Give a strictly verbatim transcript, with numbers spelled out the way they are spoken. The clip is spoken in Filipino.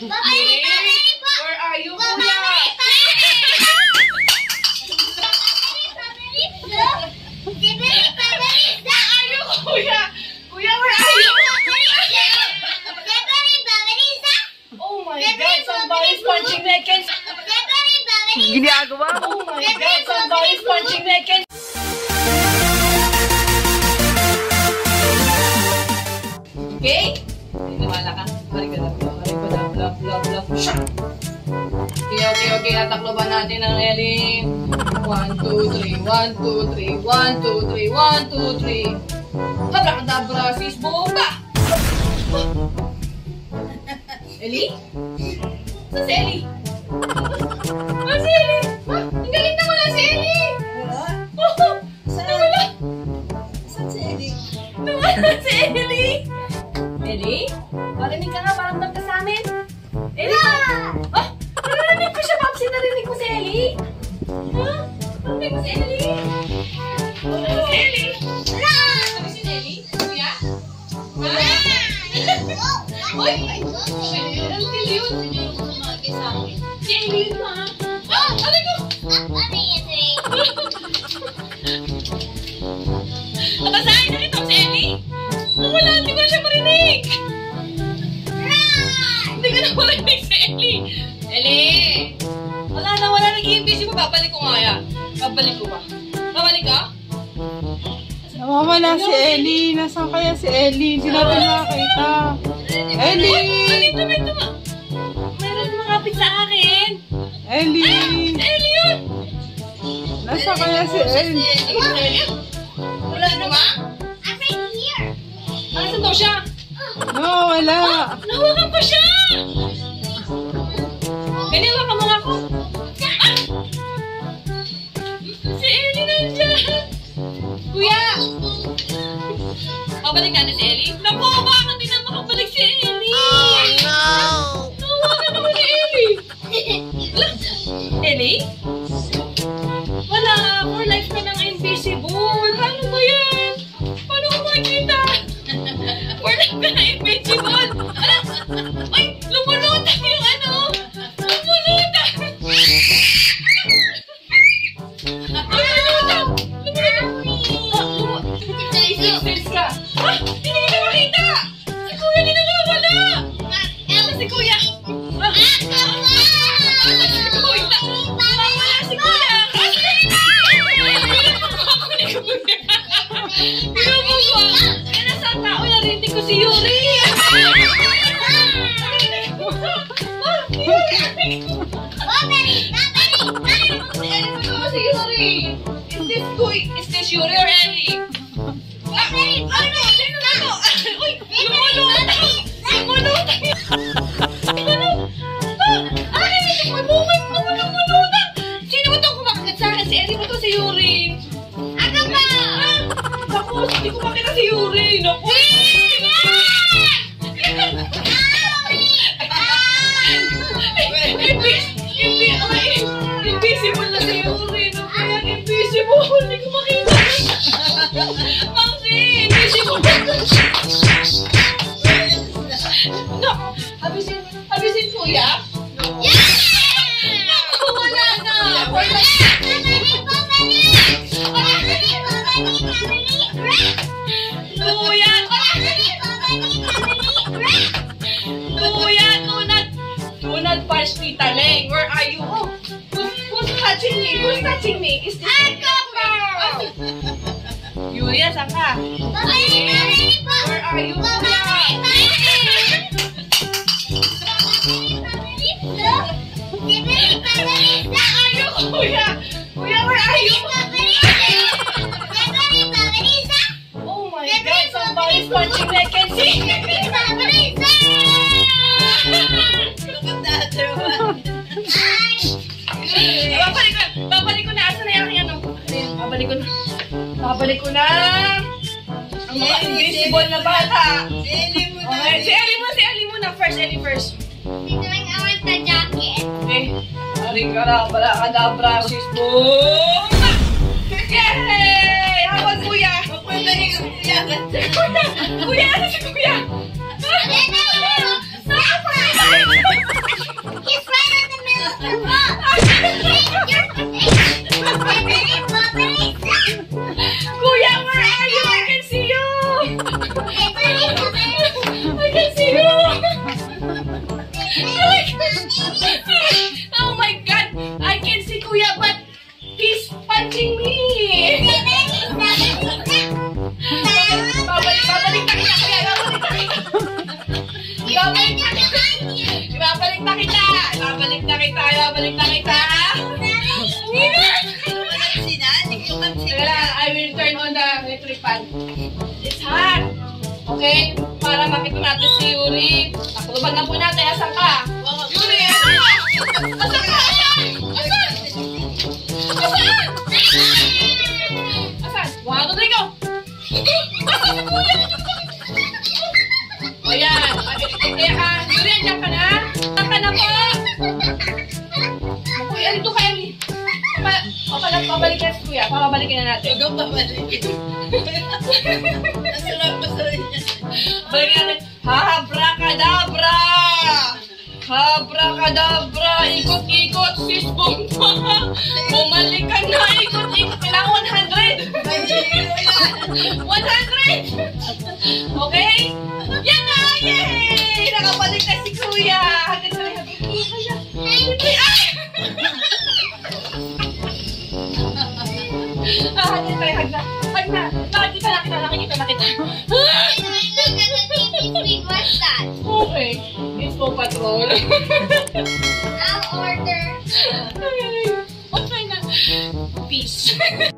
Where are you, kuya? Kuya! Kuya, where are you? Oh my God, somebody's punching naked. Ginagawa mo? Oh my God, somebody's punching naked. Okay? Niniwala ka? Harika lang. Harika lang. Love, love, love. Shot! Okay, okay, okay. Tatakloban natin ang Ellie. One, two, three. One, two, three. One, two, three. One, two, three. Abracadabra, sis, bomba! Ellie? Saan si Ellie? Ah, si Ellie! Ah, ang galing na wala si Ellie! Wala? Oo! Nawala! Saan si Ellie? Nawala si Ellie! Ellie? Marinig ka nga, parang nagka sa amin. Ellie! Ah! Narinig ko siya, Papsi! Narinig ko si Ellie! Ha? Narinig ko si Ellie! Narinig ko si Ellie! Sabi si Ellie? Kuya? Wala! Uy! Ang tili yun! Si Ellie yun ha? Ah! Ano ko? Nakasahin na ito si Ellie! Wala! Hindi ko siya marinig! Hindi ko na marinig si Ellie! Ellie! Wala na, wala. Nag-i-imbisi mo. Babalik ko nga yan. Babalik ko ba? Babalik ka? Nawawala si Ellie. Nasaan kaya si Ellie? Hindi natin nakakita. Ellie! Dito, dito ma. Mayroon makapit sa akin. Ellie! Ellie yun! Nasaan kaya si Ellie? Wala na ba? Nasaan daw siya? No, wala. Nawakan ko siya! Kaniwa ka mga ko. Ah! Si Ellie nandiyan. Kuya! Babalik natin si Ellie? Naku, baka hindi na makabalik si Ellie! Oh no! Nawakan naman si Ellie! Ellie? Wala! For life ka ng invisible! Paano ba yan? Paano ko makikita? For life ka ng invisible! Ala! Ay! Lumulutang yung ano! Lumulutang! Lumulutang! Lumulutang! Isip-sip ka! Ah! Hindi ko na makita! Si Kuya hindi na nawawala! Ano si Kuya? Ah! Ano si Kuya? Nawawala si Kuya! Pinupo ko! Kaya nasa tao narinig ko si Yuri! Si Yuri! Is this Kuy? Is this Yuri or Ellie? Ah! Ano? Sino na to? Uy! Lumulutang! Lumulutang! Ano? Ah! Ay! Lumulutang! Lumulutang! Sino ba itong kumakagat sa akin? Si Ellie ba ito? Si Yuri? Ano ba? Naku! Hindi ko makita si Yuri! Naku! Invisible na si Yuri! Naku! Yan! Invisible! Hindi ko makita! Mamsi! Invisible! Naku! Habisin! Habisin Kuya? Naku! Wala na! Wala na! Kuya! Kuya! Tunad! Tunad Pars Tita Leng! Where are you? Oh! Who's, who's touching me? Who's touching me? Is this... Oh. Yuria, saan ka? Where are you? Kuya! Kuya! Kuya, where are you? Oh my God, somebody's punching naked. See? Look at the other one. Babalik ko, babalik ko na. Asa na yung aking ano? Babalik ko na. Babalik ko na. Ang mga invisible na bata. Okay, si Ellie mo, si Ellie muna. First, Ellie first. Okay. Harika-dabra, kadabra, sis, boom! Yay! Hawag Kuya! Kuya! Kuya! Ano si Kuya? Kuya, where are you? I can see you! I can see you! Oh my God! I can see Kuya, but he's punching me! Babalik, babalik na kita, Kuya! Babalik na kita! Babalik na kita! Babalik na kita! Babalik na kita! Teka lang, I will turn on the electric fan. It's hot! Okay? Para makita natin si Yuri. Takluban na po natin. Asan ka? Yuri! Asan ka? Asan ka? Asan? Asan? Asan? Asan? One, two, three, go! Asan si Kuya? O yan. Kaya ka. Yuri, andyan ka na? Andyan ka na po? Kuya, dito kayo. Papalap, pabalik na si Kuya. Papabalikin na natin. Huwag papabalikin. Masarap, masarap niya. Balikin natin. Abracadabra! Abracadabra! Ikot-ikot, sis bomba! Bumalik ka na! Ikot-ikot! Kailangan one hundred! one hundred! Okay? Yan na! Yay! Nakabalik na si Kuya! Hagad na rin. Ay! Ah, hagad na rin. Hagad na. Hagad na. Nakikita, nakita, nakikita, nakita. Okay. It's Paw Patrol. I'll order. Okay na. Peace.